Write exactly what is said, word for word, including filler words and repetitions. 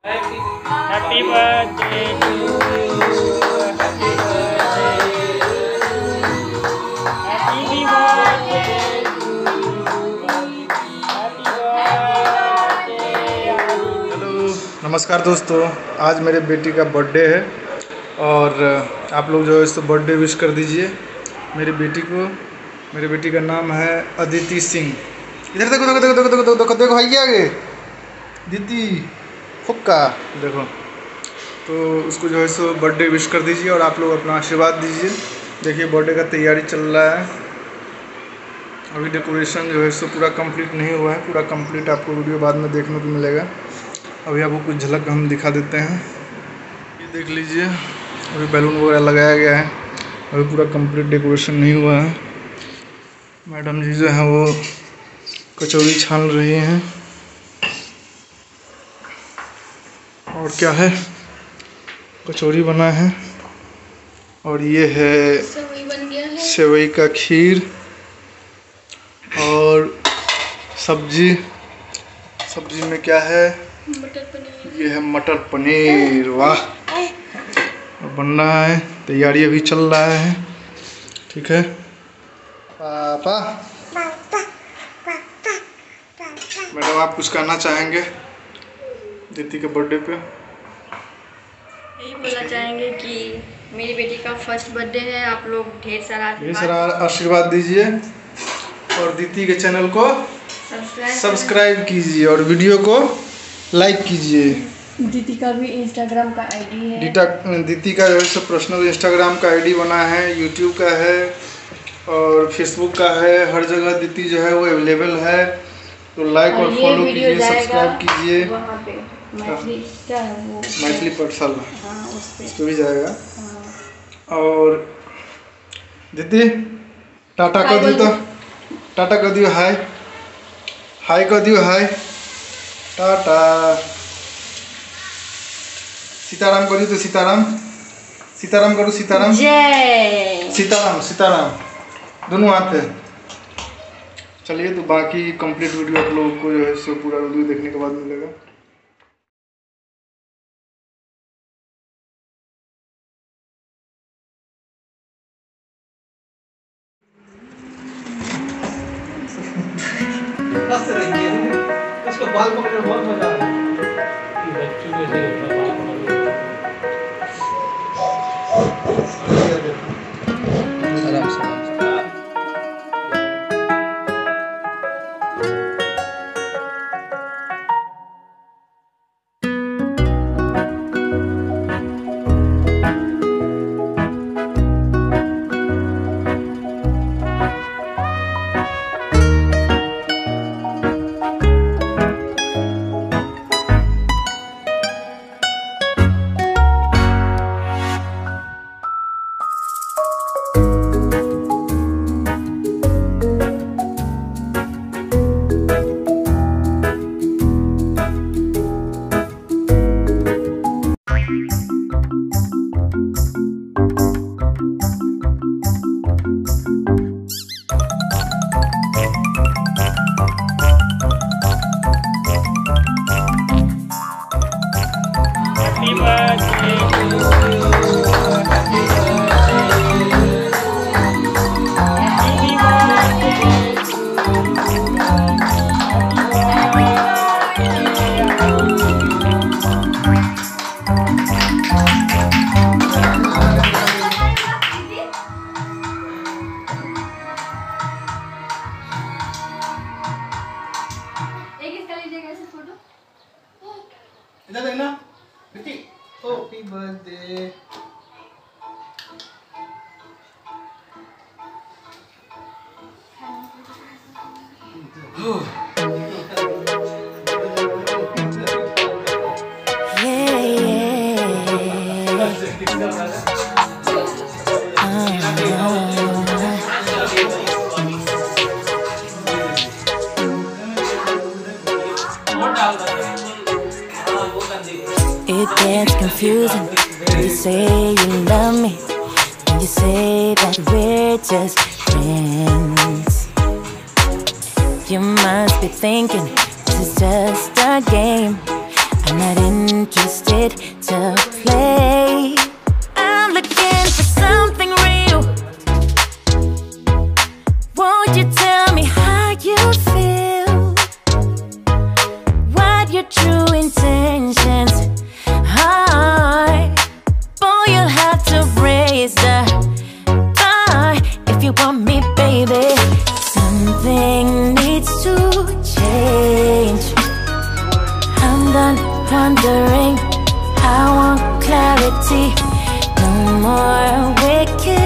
Happy birthday to you. Happy birthday. Happy birthday to you. Happy birthday. Hello नमस्कार दोस्तों, आज मेरे बेटी का बर्थडे है और आप लोग जो है इसको बर्थडे विश कर दीजिए मेरी बेटी को। मेरी बेटी का नाम है अदिति सिंह। इधर देखो देखो देखो देखो देखो देखो देखो भाई आगे दीदी फुक्का देखो। तो उसको जो है सो बर्थडे विश कर दीजिए और आप लोग अपना आशीर्वाद दीजिए। देखिए बर्थडे का तैयारी चल रहा है, अभी डेकोरेशन जो है सो पूरा कंप्लीट नहीं हुआ है। पूरा कंप्लीट आपको वीडियो बाद में देखने को मिलेगा। अभी आपको कुछ झलक हम दिखा देते हैं, ये देख लीजिए। अभी बैलून वगैरह लगाया गया है, अभी पूरा कंप्लीट डेकोरेशन नहीं हुआ है। मैडम जी जो है वो कचौरी छान रही हैं। और क्या है, कचौरी बना है और ये है सेवई बन गया है, सेवई का खीर और सब्जी। सब्जी में क्या है, मटर पनीर। ये है मटर पनीर। वाह, बन रहा है, तैयारी अभी चल रहा है। ठीक है पापा। मैडम आप कुछ कहना चाहेंगे दीदी के बर्थडे पे? यही बोलना चाहेंगे कि मेरी बेटी का फर्स्ट बर्थडे है। आप लोग ढेर सारा ढेर सारा आशीर्वाद दीजिए और दीदी के चैनल को सब्सक्राइब सब्सक्राइब कीजिए और वीडियो को लाइक कीजिए। दीदी का भी इंस्टाग्राम का आईडी है। दीटा दीदी का जो है सब पर्सनल इंस्टाग्राम का आईडी बना है, यूट्यूब का है और फेसबुक का है। हर जगह दीदी जो है वो अवेलेबल है। तो लाइक और, और फॉलो कीजिए, सब्सक्राइब कीजिए। वहाँ पे मैथिली क्या है वो, मैथिली पाठशाला, हाँ उस पे उस पे भी जाएगा। हाँ। और दीदी टाटा कर दियो, तो टाटा कर दियो, हाय हाय कर दियो, हाय टाटा। सीताराम करियो तो सीताराम, सीताराम करो, सीताराम जय सीताराम, सीताराम दोनों हाथ है। चलिए तो बाकी कंप्लीट वीडियो आप लोगों को जो है सो पूरा वीडियो देखने के बाद मिलेगा। उसको बाल पकड़ने में बहुत मजा आ रहा है। बच्चों के से बाल पकड़ आराम से। Happy birthday to you. Happy इधर देखना बेटी। Happy birthday. It gets confusing when you say you love me, when you say that we're just friends. You must be thinking this is just a game. I I'm not interested to play. I'm looking for something real. Won't you tell me how you feel? What your true intentions are? Boy, you'll have to raise the bar if you want me, baby. Something needs to change. I'm done wondering, I want clarity. No more wicked